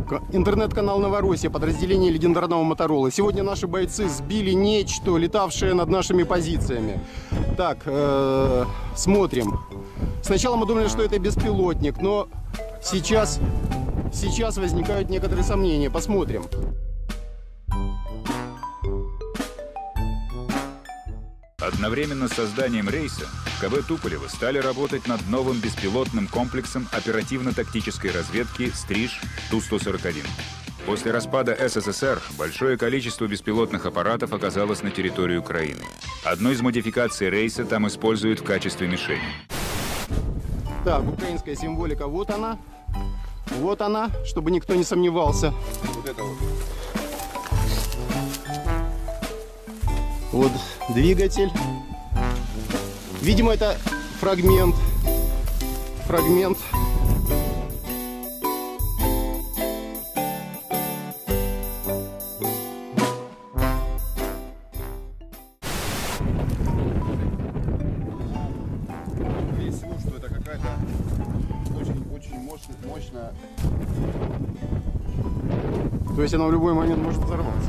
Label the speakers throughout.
Speaker 1: Интернет-канал «Новороссия», подразделение легендарного Моторола. Сегодня наши бойцы сбили нечто, летавшее над нашими позициями. Так, смотрим. Сначала мы думали, что это беспилотник, но сейчас возникают некоторые сомнения. Посмотрим.
Speaker 2: Одновременно с созданием рейса в КБ Туполева стали работать над новым беспилотным комплексом оперативно-тактической разведки «Стриж Ту-141». После распада СССР большое количество беспилотных аппаратов оказалось на территории Украины. Одну из модификаций рейса там используют в качестве мишени.
Speaker 1: Так, украинская символика, вот она. Вот она, чтобы никто не сомневался.
Speaker 3: Вот это вот.
Speaker 1: Вот двигатель. Видимо, это фрагмент.
Speaker 3: Есть слух, что это какая-то очень мощная.
Speaker 1: То есть она в любой момент может взорваться.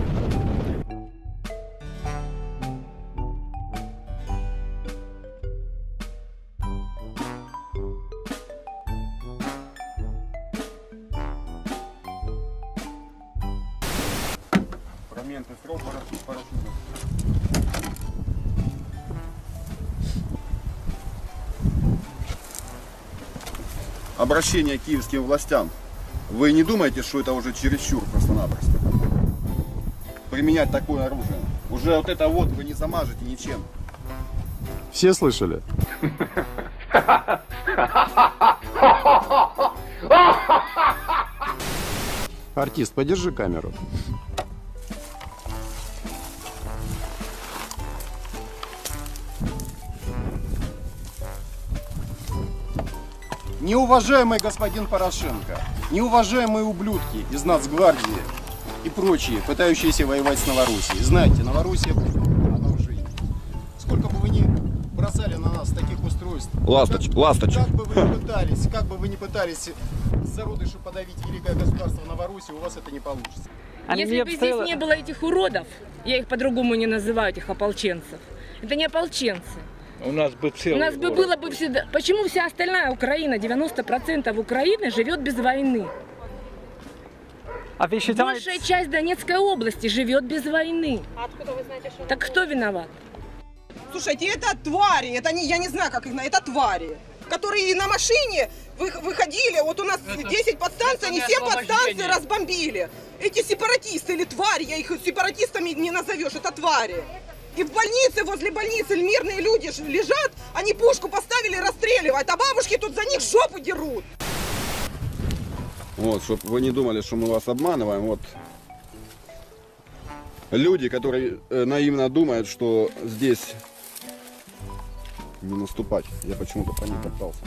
Speaker 3: Фрагменты стрел парашюта. Обращение к киевским властям. Вы не думаете, что это уже чересчур просто-напросто? Применять такое оружие. Уже вот это вот вы не замажете ничем.
Speaker 1: Все слышали? Артист, подержи камеру. Неуважаемый господин Порошенко, неуважаемые ублюдки из Нацгвардии и прочие, пытающиеся воевать с Новороссией. Знаете, Новороссия, она уже есть. Сколько бы вы ни бросали на нас таких устройств,
Speaker 3: Ласточек.
Speaker 1: как бы вы ни пытались зародышу подавить великое государство Новороссии, у вас это не получится.
Speaker 4: Если бы здесь не было этих уродов, я их по-другому не называю, этих ополченцев, это не ополченцы.
Speaker 5: У нас бы
Speaker 4: было бы всегда... Почему вся остальная Украина, 90% Украины живет без войны?
Speaker 5: А вы считаете...
Speaker 4: Большая часть Донецкой области живет без войны.
Speaker 6: А откуда вы знаете, что...
Speaker 4: Так кто виноват?
Speaker 6: Слушайте, это твари, это не, я не знаю, как их на, это твари, которые на машине выходили, вот у нас 10 подстанций, они 7 подстанций разбомбили. Эти сепаратисты или твари, я их сепаратистами не назовешь, это твари. И в больнице, возле больницы мирные люди лежат, они пушку поставили, расстреливают, а бабушки тут за них жопу дерут.
Speaker 3: Вот, чтобы вы не думали, что мы вас обманываем. Вот люди, которые наивно думают, что здесь не наступать. Я почему-то по ним топтался.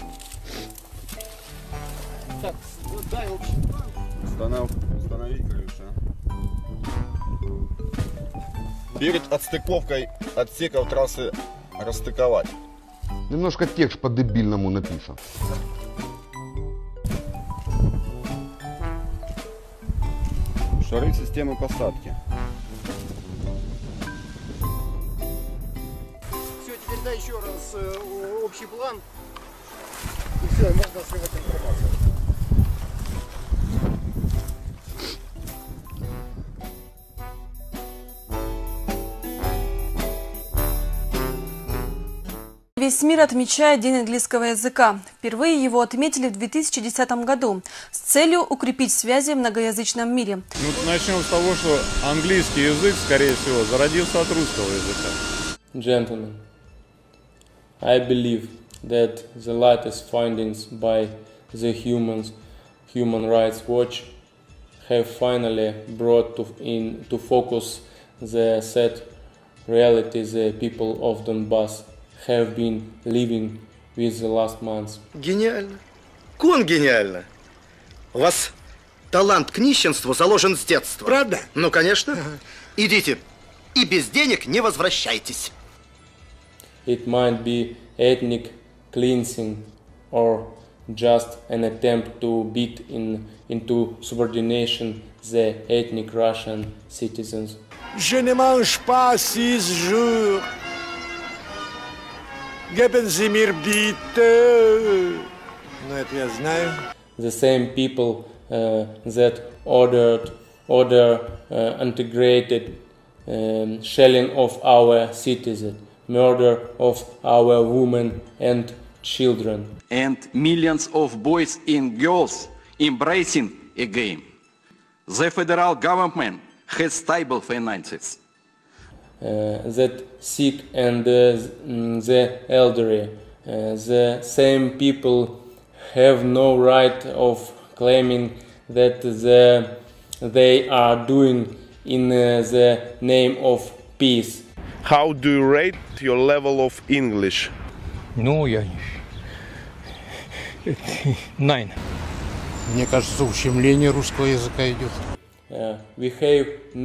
Speaker 1: Так, дай общий план.
Speaker 3: Установить крышу. Перед отстыковкой отсеков трассы расстыковать.
Speaker 7: Немножко текст по-дебильному написан.
Speaker 3: Шары системы посадки.
Speaker 1: Все, теперь дай еще раз общий план. И все, можно сливать информацию.
Speaker 8: Весь мир отмечает День английского языка. Впервые его отметили в 2010 году с целью укрепить связи в многоязычном мире.
Speaker 5: Начнем с того, что английский язык, скорее всего, зародился от русского языка.
Speaker 9: Gentlemen, I believe that the latest findings by the Human Rights Watch have finally brought into focus the sad reality the people of Donbass have been living with the last months.
Speaker 10: Гениально. Кон гениально. У вас талант к нищенству заложен с детства. Правда? Ну, конечно. Идите. И без денег не возвращайтесь.
Speaker 9: It might be ethnic cleansing or just an attempt to beat into subordination the ethnic Russian citizens.
Speaker 11: Je ne mange pas 6 jours. Geben Sie mir bitte. Ну, это я знаю.
Speaker 9: The same people that order integrated shelling of our cities, murder of our women and children.
Speaker 12: And millions of boys and girls embracing a game. The federal government has stable finances.
Speaker 9: That sick and the elderly, the same people have no right of claiming that they are doing in the name of peace.
Speaker 5: How do you rate your level of English?
Speaker 11: Ну, я... 9. Мне кажется, ущемление русского языка идет.
Speaker 9: We have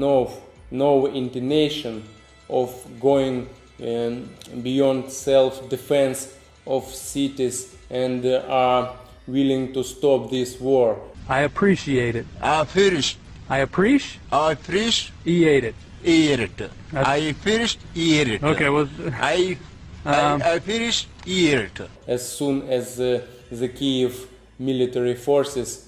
Speaker 9: no intention of going beyond self-defense of cities and are willing to stop this war.
Speaker 11: I appreciate it.
Speaker 13: I finished.
Speaker 11: I appreciate?
Speaker 13: I finished.
Speaker 11: Eat it.
Speaker 13: Eat it. I finished. Eat it.
Speaker 11: Okay, well...
Speaker 13: I finished. Eat it.
Speaker 9: As soon as the Kiev military forces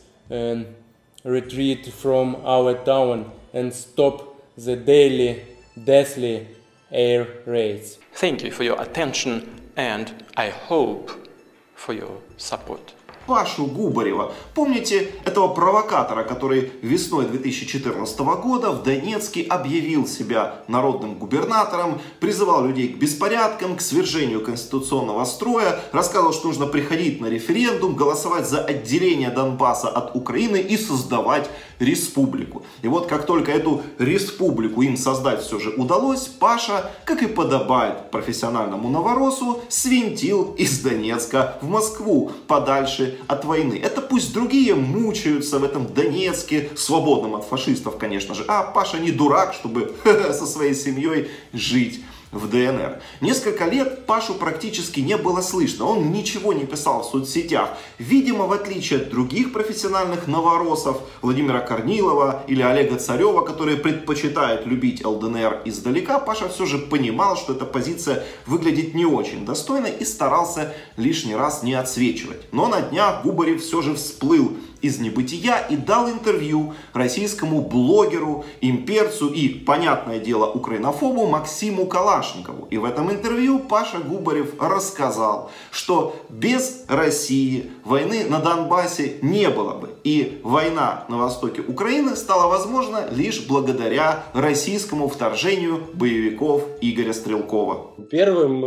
Speaker 9: retreat from our town and stop the daily deathly air raids.
Speaker 14: Thank you for your attention and I hope for your support.
Speaker 15: Пашу Губарева. Помните этого провокатора, который весной 2014 года в Донецке объявил себя народным губернатором, призывал людей к беспорядкам, к свержению конституционного строя, рассказывал, что нужно приходить на референдум, голосовать за отделение Донбасса от Украины и создавать республику. И вот как только эту республику им создать все же удалось, Паша, как и подобает профессиональному новоросу, свинтил из Донецка в Москву, подальше от войны. Это пусть другие мучаются в этом Донецке, свободном от фашистов, конечно же, а Паша не дурак, чтобы со своей семьей жить в ДНР. Несколько лет Пашу практически не было слышно, он ничего не писал в соцсетях. Видимо, в отличие от других профессиональных новоросов, Владимира Корнилова или Олега Царева, которые предпочитают любить ЛДНР издалека, Паша все же понимал, что эта позиция выглядит не очень достойно и старался лишний раз не отсвечивать. Но на днях Губарев все же всплыл из небытия и дал интервью российскому блогеру, имперцу и, понятное дело, украинофобу Максиму Калашникову. И в этом интервью Паша Губарев рассказал, что без России войны на Донбассе не было бы. И война на востоке Украины стала возможна лишь благодаря российскому вторжению боевиков Игоря Стрелкова.
Speaker 16: Первым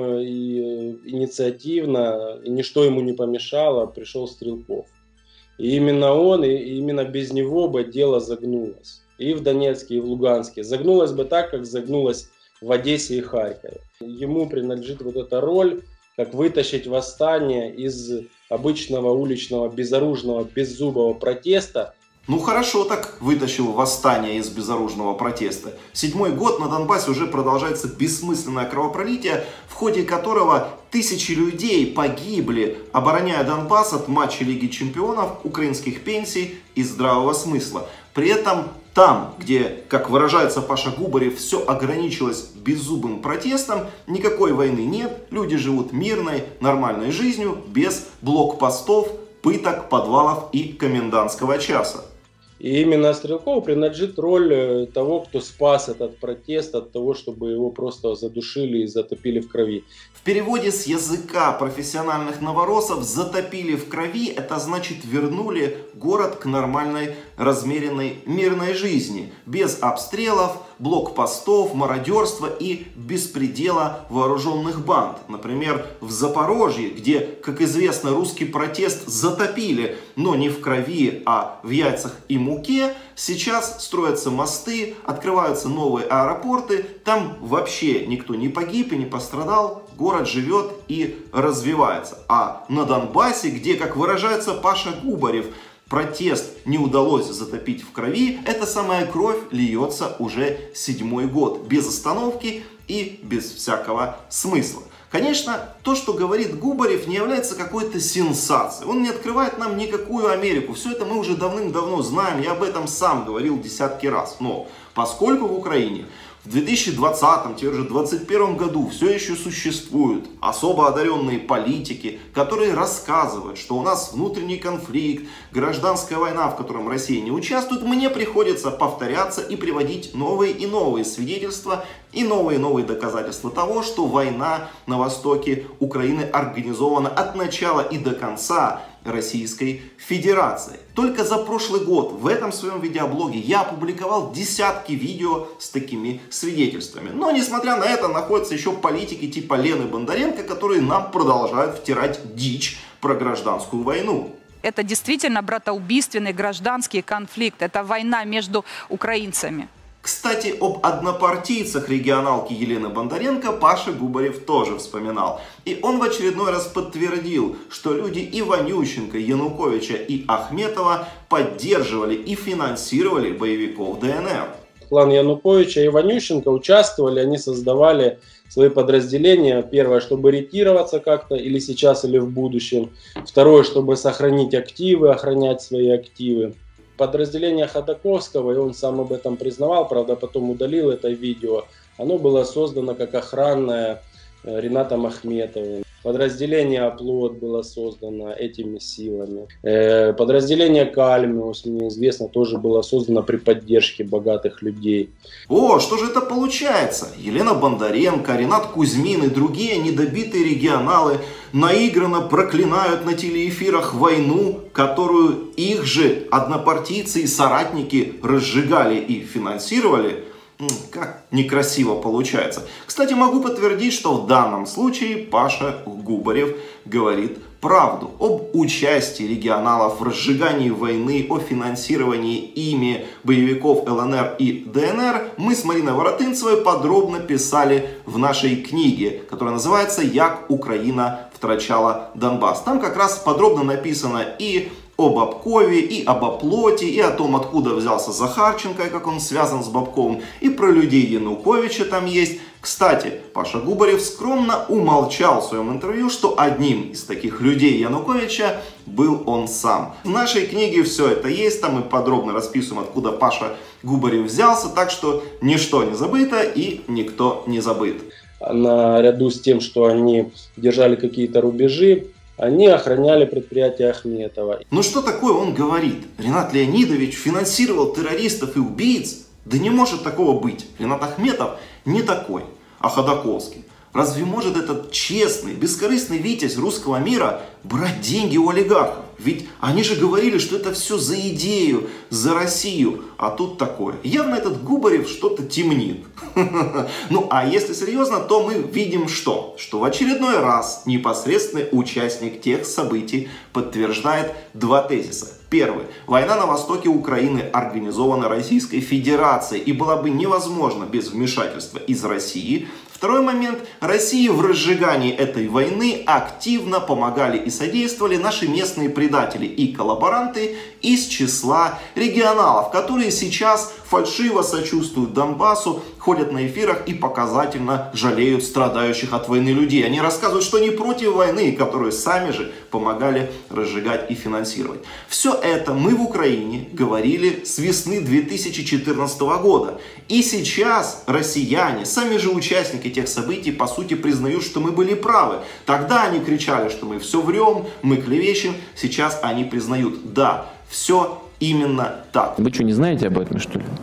Speaker 16: и инициативно, и ничто ему не помешало, пришел Стрелков. И именно он, и именно без него бы дело загнулось. И в Донецке, и в Луганске. Загнулось бы так, как загнулось в Одессе и Харькове. Ему принадлежит вот эта роль, как вытащить восстание из обычного уличного, безоружного, беззубого протеста.
Speaker 15: Ну хорошо так вытащил восстание из безоружного протеста. 7-й год на Донбассе уже продолжается бессмысленное кровопролитие, в ходе которого тысячи людей погибли, обороняя Донбасс от матча Лиги Чемпионов, украинских пенсий и здравого смысла. При этом там, где, как выражается Паша Губарев, все ограничилось беззубым протестом, никакой войны нет, люди живут мирной, нормальной жизнью, без блокпостов, пыток, подвалов и комендантского часа.
Speaker 16: И именно Стрелкову принадлежит роль того, кто спас этот протест от того, чтобы его просто задушили и затопили в крови.
Speaker 15: В переводе с языка профессиональных новоросов «затопили в крови» — это значит вернули город к нормальной, размеренной, мирной жизни. Без обстрелов, блокпостов, мародерства и беспредела вооруженных банд. Например, в Запорожье, где, как известно, русский протест затопили, но не в крови, а в яйцах и муке, сейчас строятся мосты, открываются новые аэропорты, там вообще никто не погиб и не пострадал, город живет и развивается. А на Донбассе, где, как выражается Паша Губарев, протест не удалось затопить в крови, эта самая кровь льется уже 7-й год, без остановки и без всякого смысла. Конечно, то, что говорит Губарев, не является какой-то сенсацией. Он не открывает нам никакую Америку. Все это мы уже давным-давно знаем, я об этом сам говорил десятки раз. Но поскольку в Украине в 2020, теперь уже 2021 году все еще существуют особо одаренные политики, которые рассказывают, что у нас внутренний конфликт, гражданская война, в котором Россия не участвует, мне приходится повторяться и приводить новые и новые свидетельства и новые доказательства того, что война на востоке Украины организована от начала и до конца Российской Федерации. Только за прошлый год в этом своем видеоблоге я опубликовал десятки видео с такими свидетельствами. Но несмотря на это, находятся еще политики типа Лены Бондаренко, которые нам продолжают втирать дичь про гражданскую войну.
Speaker 17: Это действительно братоубийственный гражданский конфликт. Это война между украинцами.
Speaker 15: Кстати, об однопартийцах регионалки Елены Бондаренко Паша Губарев тоже вспоминал. И он в очередной раз подтвердил, что люди Иванющенко, Януковича и Ахметова поддерживали и финансировали боевиков ДНР.
Speaker 16: Клан Януковича и Иванющенко участвовали, они создавали свои подразделения. Первое, чтобы ретироваться как-то, или сейчас, или в будущем. Второе, чтобы сохранить активы, охранять свои активы. Подразделение Ходаковского, и он сам об этом признавал, правда потом удалил это видео, оно было создано как охранное Ринатом Ахметовым. Подразделение Оплот было создано этими силами. Подразделение Кальмиус, мне известно, тоже было создано при поддержке богатых людей.
Speaker 15: О, что же это получается? Елена Бондаренко, Ринат Кузьмин и другие недобитые регионалы наигранно проклинают на телеэфирах войну, которую их же однопартийцы и соратники разжигали и финансировали. Как некрасиво получается. Кстати, могу подтвердить, что в данном случае Паша Губарев говорит правду об участии регионалов в разжигании войны, о финансировании ими боевиков ЛНР и ДНР. Мы с Мариной Воротынцевой подробно писали в нашей книге, которая называется «Як Украина втрачала Донбасс». Там как раз подробно написано и об Бабкове, и об Оплоте, и о том, откуда взялся Захарченко, и как он связан с Бабковым, и про людей Януковича там есть. Кстати, Паша Губарев скромно умолчал в своем интервью, что одним из таких людей Януковича был он сам. В нашей книге все это есть, там мы подробно расписываем, откуда Паша Губарев взялся, так что ничто не забыто и никто не забыт.
Speaker 16: Наряду с тем, что они держали какие-то рубежи, они охраняли предприятие Ахметова.
Speaker 15: Ну что такое он говорит? Ринат Леонидович финансировал террористов и убийц? Да не может такого быть. Ринат Ахметов не такой. А Ходаковский? Разве может этот честный, бескорыстный витязь русского мира брать деньги у олигархов? Ведь они же говорили, что это все за идею, за Россию. А тут такое. Явно этот Губарев что-то темнит. Ну а если серьезно, то мы видим что? Что в очередной раз непосредственный участник тех событий подтверждает два тезиса. Первый. Война на востоке Украины организована Российской Федерацией и была бы невозможна без вмешательства из России. Второй момент. России в разжигании этой войны активно помогали и содействовали наши местные предатели и коллаборанты из числа регионалов, которые сейчас фальшиво сочувствуют Донбассу, ходят на эфирах и показательно жалеют страдающих от войны людей. Они рассказывают, что не против войны, которую сами же помогали разжигать и финансировать. Все это мы в Украине говорили с весны 2014 года. И сейчас россияне, сами же участники тех событий, по сути признают, что мы были правы. Тогда они кричали, что мы все врем, мы клевещем. Сейчас они признают, да, все именно так.
Speaker 18: Вы что, не знаете об этом, что ли?